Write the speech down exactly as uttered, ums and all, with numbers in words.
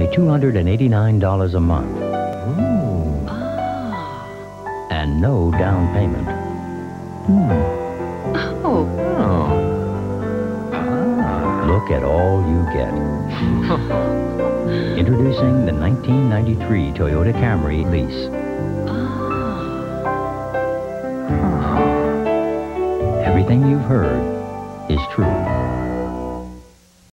only two hundred eighty-nine dollars a month. Ooh. Ah. And no down payment. Hmm. Oh. Oh. Ah. Look at all you get. Introducing the nineteen ninety-three Toyota Camry lease. Ah. Ah. Everything you've heard is true.